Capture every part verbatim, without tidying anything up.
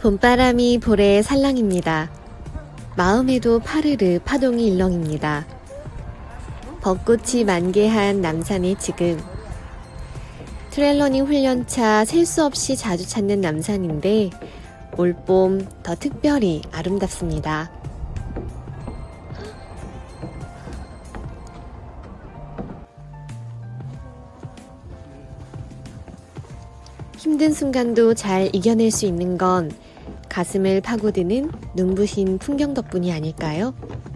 봄바람이 볼에 살랑입니다. 마음에도 파르르 파동이 일렁입니다. 벚꽃이 만개한 남산의 지금. 트레일러닝 훈련차 셀 수 없이 자주 찾는 남산인데 올봄 더 특별히 아름답습니다. 힘든 순간도 잘 이겨낼 수 있는 건 가슴을 파고드는 눈부신 풍경 덕분이 아닐까요?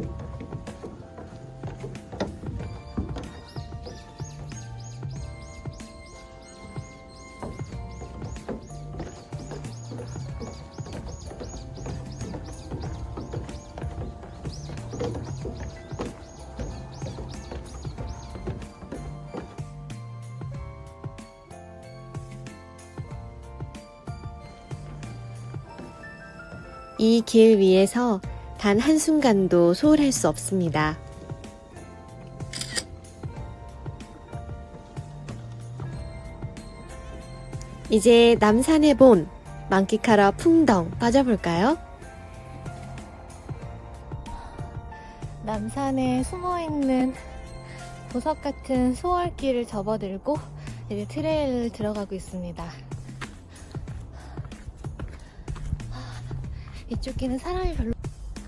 이 길 위에서 단 한순간도 소홀할 수 없습니다. 이제 남산의 봄 만끽하러 풍덩 빠져볼까요? 남산에 숨어있는 보석 같은 소월길을 접어들고 이제 트레일을 들어가고 있습니다. 이쪽 길은 사람이 별로.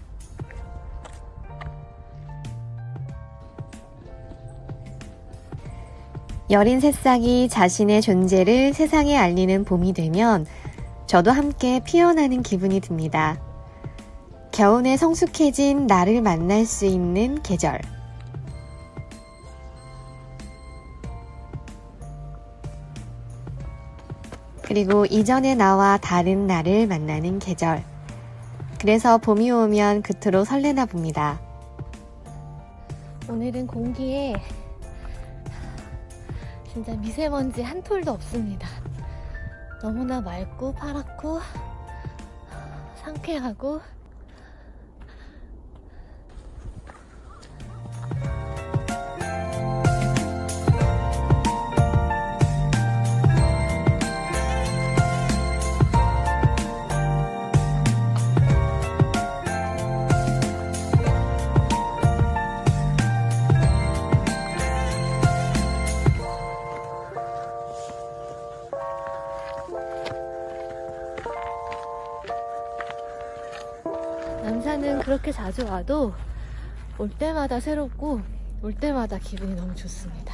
여린 새싹이 자신의 존재를 세상에 알리는 봄이 되면 저도 함께 피어나는 기분이 듭니다. 겨우내 성숙해진 나를 만날 수 있는 계절. 그리고 이전의 나와 다른 나를 만나는 계절. 그래서 봄이 오면 그토록 설레나 봅니다. 오늘은 공기에 진짜 미세먼지 한 톨도 없습니다. 너무나 맑고 파랗고 상쾌하고 남산은 그렇게 자주 와도 올 때마다 새롭고 올 때마다 기분이 너무 좋습니다.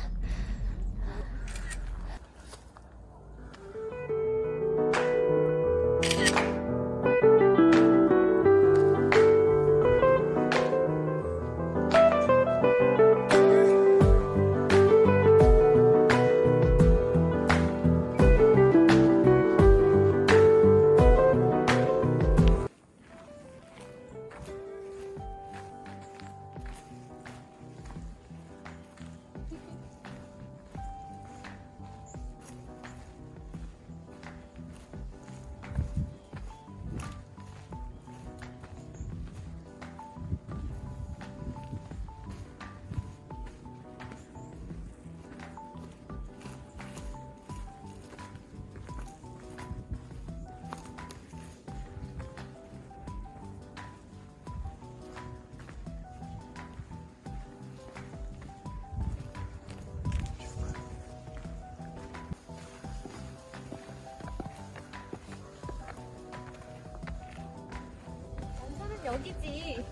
여기지.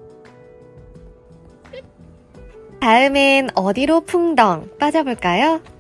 다음엔 어디로 풍덩 빠져볼까요?